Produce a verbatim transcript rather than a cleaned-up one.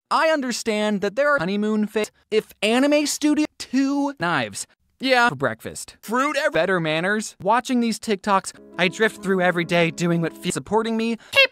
I understand that there are honeymoon phase. If anime studio, two knives. Yeah, for breakfast. Fruit, ever better manners. Watching these TikToks, I drift through every day doing what feels supporting me. Hey